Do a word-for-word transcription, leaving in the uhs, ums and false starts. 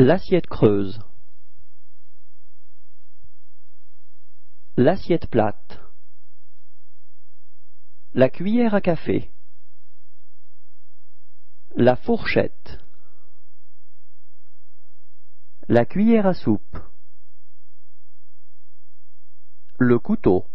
L'assiette creuse. L'assiette plate. La cuillère à café. La fourchette. La cuillère à soupe. Le couteau.